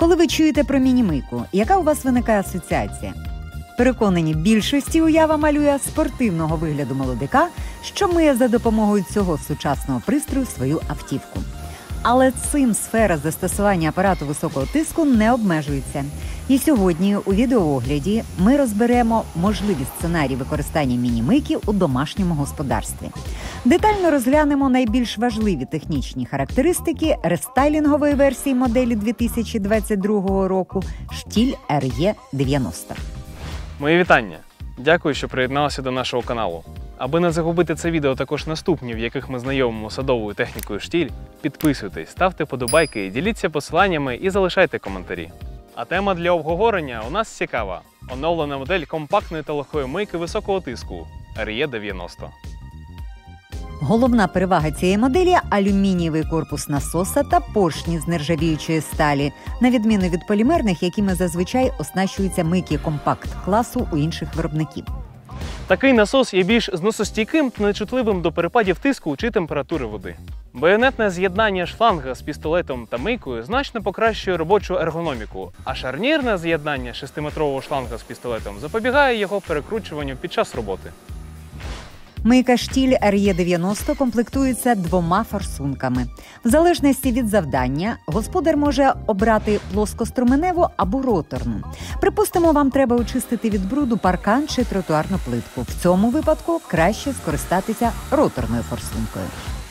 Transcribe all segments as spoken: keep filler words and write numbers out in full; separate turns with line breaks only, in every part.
Коли ви чуєте про мінімийку, яка у вас виникає асоціація? Переконані, більшості уява малює спортивного вигляду молодика, що миє за допомогою цього сучасного пристрою свою автівку. Але цим сфера застосування апарату високого тиску не обмежується. І сьогодні у відеоогляді ми розберемо можливі сценарії використання мінімийки у домашньому господарстві. Детально розглянемо найбільш важливі технічні характеристики рестайлінгової версії моделі дві тисячі двадцять другого року штіль ар е дев'яносто.
Мої вітання! Дякую, що приєдналися до нашого каналу. Аби не загубити це відео також наступні, в яких ми знайомимо садовою технікою штіль, підписуйтесь, ставте подобайки, діліться посиланнями і залишайте коментарі. А тема для обговорення у нас цікава – оновлена модель компактної та легкої мийки високого тиску ар е дев'яносто.
Головна перевага цієї моделі – алюмінієвий корпус насоса та поршні з нержавіючої сталі, на відміну від полімерних, якими зазвичай оснащуються мийки компакт-класу у інших виробників.
Такий насос є більш зносостійким та нечутливим до перепадів тиску чи температури води. Байонетне з'єднання шланга з пістолетом та мийкою значно покращує робочу ергономіку, а шарнірне з'єднання шестиметрового шланга з пістолетом запобігає його перекручуванню під час роботи.
Мийка штіль ар е дев'яносто комплектується двома форсунками. В залежності від завдання господар може обрати плоскоструменеву або роторну. Припустимо, вам треба очистити від бруду паркан чи тротуарну плитку. В цьому випадку краще скористатися роторною форсункою.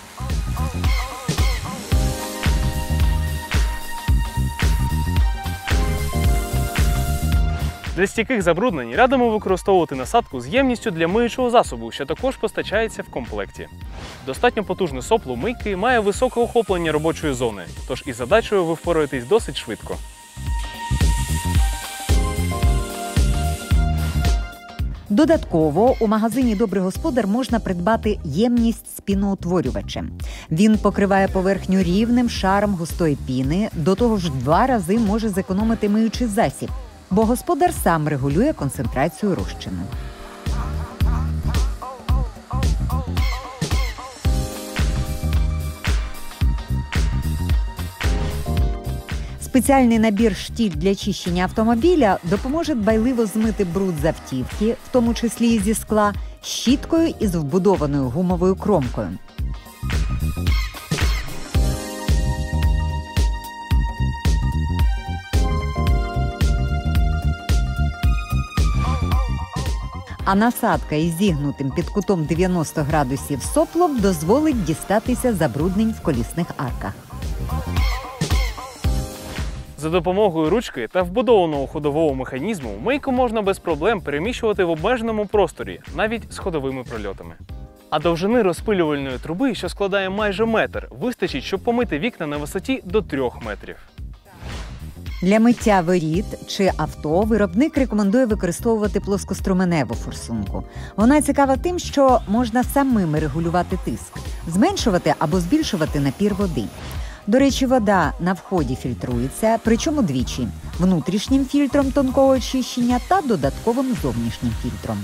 Для стійких забруднень радимо використовувати насадку з ємністю для миючого засобу, що також постачається в комплекті. Достатньо потужне сопло мийки має високе охоплення робочої зони, тож із задачею ви впораєтесь досить швидко.
Додатково у магазині «Добрий господар» можна придбати ємність з піноутворювачем. Він покриває поверхню рівним шаром густої піни, до того ж в два рази може зекономити миючий засіб, бо господар сам регулює концентрацію розчину. Спеціальний набір штіль для чищення автомобіля допоможе дбайливо змити бруд з автівки, в тому числі і зі скла, щіткою із вбудованою гумовою кромкою. А насадка із зігнутим під кутом дев'яносто градусів соплом дозволить дістатися забруднень в колісних арках.
За допомогою ручки та вбудованого ходового механізму мийку можна без проблем переміщувати в обмеженому просторі, навіть з ходовими прольотами. А довжини розпилювальної труби, що складає майже метр, вистачить, щоб помити вікна на висоті до трьох метрів.
Для миття воріт чи авто виробник рекомендує використовувати плоскоструменеву форсунку. Вона цікава тим, що можна самим регулювати тиск, зменшувати або збільшувати напір води. До речі, вода на вході фільтрується, причому двічі – внутрішнім фільтром тонкого очищення та додатковим зовнішнім фільтром.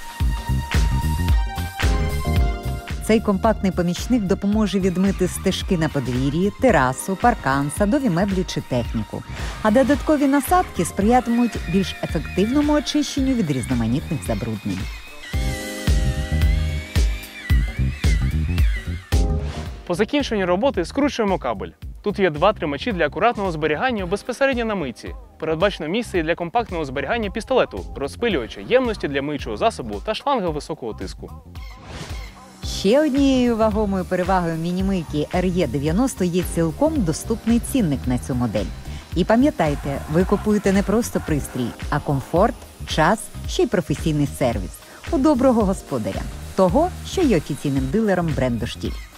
Цей компактний помічник допоможе відмити стежки на подвір'ї, терасу, паркан, садові меблі чи техніку. А додаткові насадки сприятимуть більш ефективному очищенню від різноманітних забруднень.
По закінченню роботи скручуємо кабель. Тут є два тримачі для акуратного зберігання безпосередньо на мийці. Передбачено місце і для компактного зберігання пістолету, розпилювача, ємності для миючого засобу та шланга високого тиску.
Ще однією вагомою перевагою мінімийки ар е дев'яносто є цілком доступний цінник на цю модель. І пам'ятайте, ви купуєте не просто пристрій, а комфорт, час, ще й професійний сервіс у доброго господаря, того, що є офіційним дилером бренду штіль.